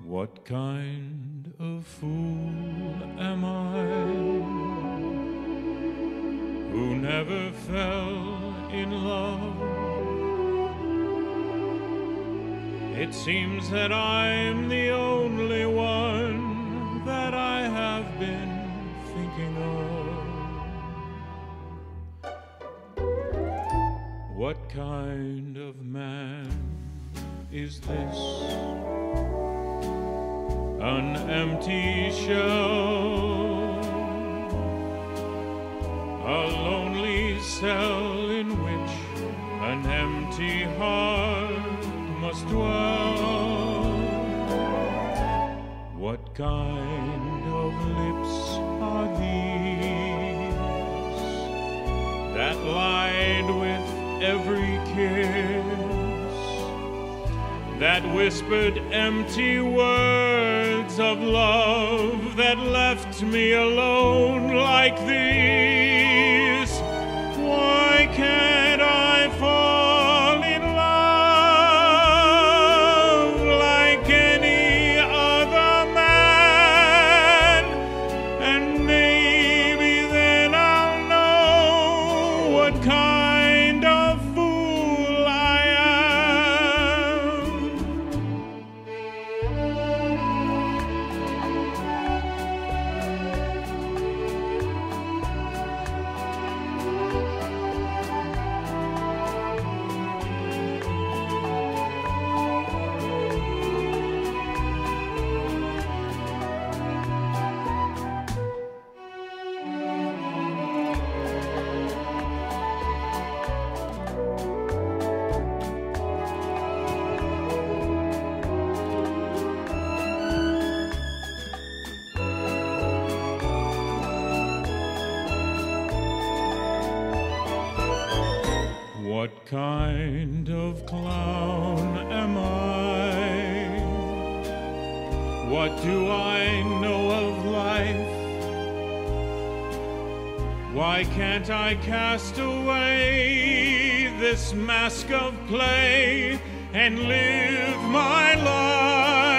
What kind of fool am I, who never fell in love? It seems that I'm the only one that I have been thinking of. What kind of man is this? An empty shell, a lonely cell in which an empty heart must dwell. What kind of lips are these that lied with every kiss, that whispered empty words of love, that left me alone like these? Why can't I fall in love like any other man? And maybe then I'll know what kind of fool I am. What kind of clown am I? What do I know of life? Why can't I cast away this mask of clay and live my life?